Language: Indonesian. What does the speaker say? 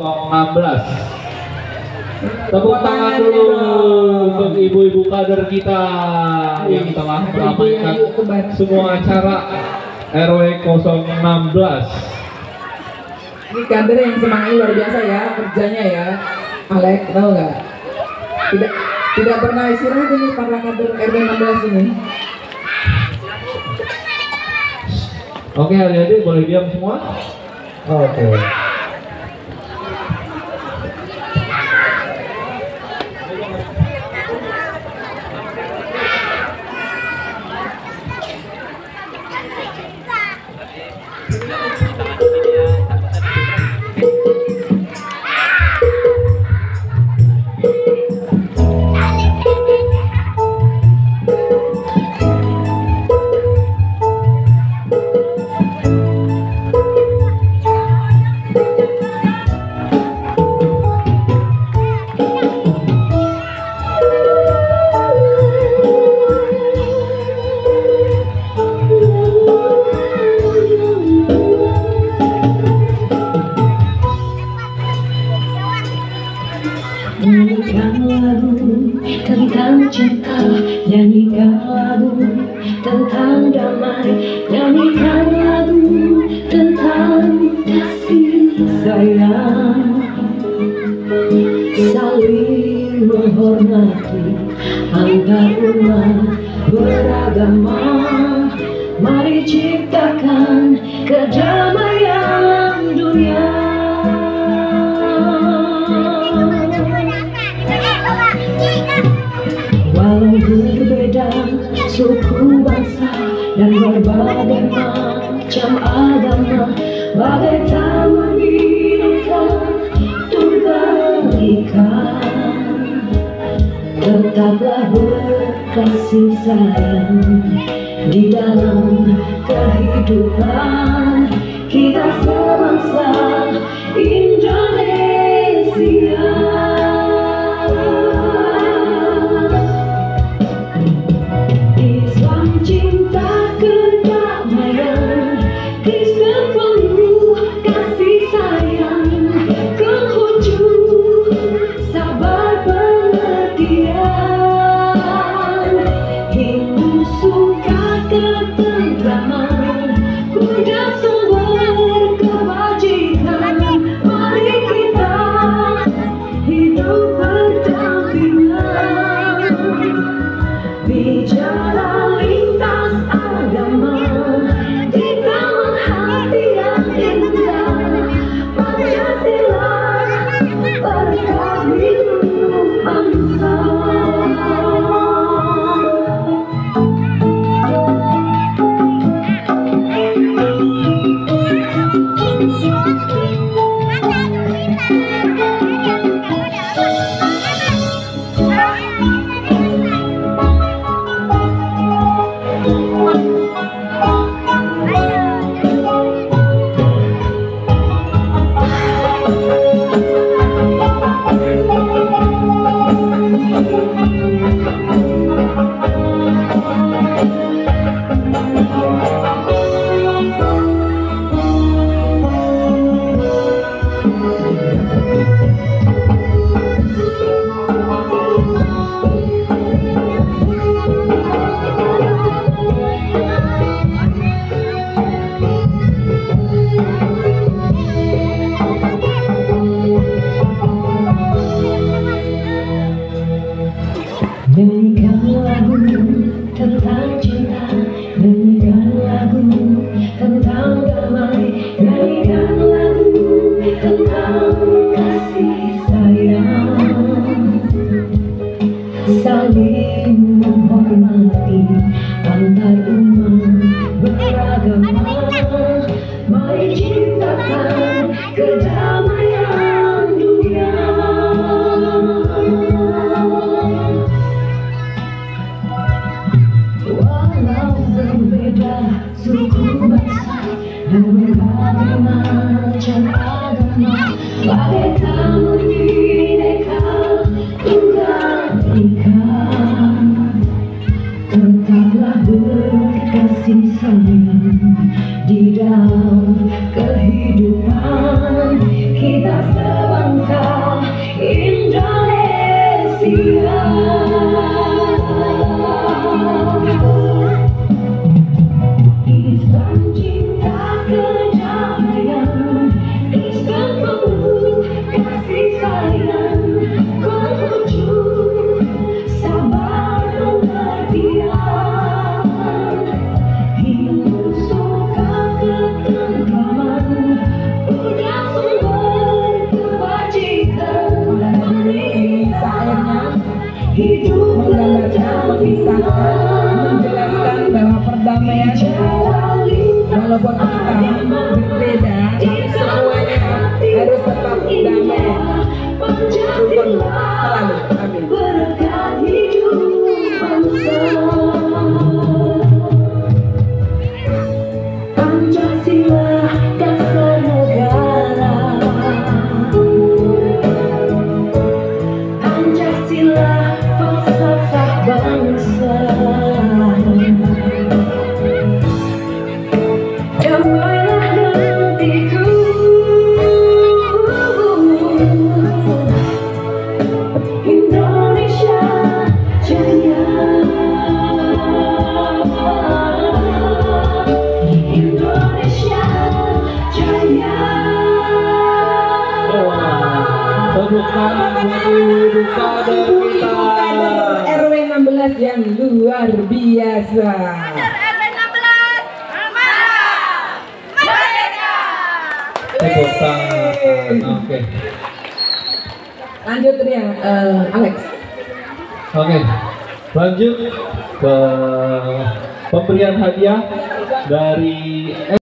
16. Tepuk tangan dulu untuk ibu-ibu kader kita yang telah meramaikan semua acara RW 016. Ini kader yang semangatnya luar biasa ya, kerjanya ya, Alek, tahu nggak? Tidak pernah istirahat ini para kader RW 16 ini. Oke, adik-adik boleh diam semua? Oke. Nyanyikan lagu tentang cinta, nyanyikan lagu tentang damai, nyanyikan lagu tentang kasih sayang, saling menghormati antar umat beragama. Mari ciptakan kedamaian dunia. Walau berbeda suku bangsa dan berbagai macam agama, bagai taman bineka tunggal ika, tetaplah berkasih sayang di dalam kehidupan kita sebangsa Indonesia. Islam cinta kedamaian, Kristen penuh kasih sayang, Konghucu sabar pengertian, Hindu suka ketentraman, Buddha sumber kebajikan. Mari kita hidup berdampingan, bicara lintas agama, kita menghati yang indah, Pancasila berkah hidup bangsa. Nyanyikan lagu tentang cinta, nyanyikan lagu tentang damai, nyanyikan lagu tentang kasih sayang, saling menghormati antar umat beragama. Mari ciptakan kedamaian dunia. Walau berbeda suku bangsa dan berbagai macam agama, bagai taman bineka tunggal ika, tetaplah berkasih sayang di dalam kehidupan kita sebangsa. cinta Indonesia. Islam cinta kedamaian, Islam penuh kasih sayang, Konghucu sabar pengertian, Hindu suka ketentraman, Buddha sumber kebajikan, hidup menggambarkan, memisahkan, menjelaskan bahwa perdamaian walaupun kita berbeda, tapi semuanya harus tetap damai, rukun selalu. Amin. berkat hidup bangsa. Pancasila dasar negara, Pancasila falsafah bangsa. Damailah nantiku, Indonesia jaya, Indonesia jaya. Tepuk tangan buat ibu-ibu kader kita. RW 16 yang luar biasa. Tepuk tangan. Oke. Lanjut ya, Alex. Oke. Lanjut ke pemberian hadiah dari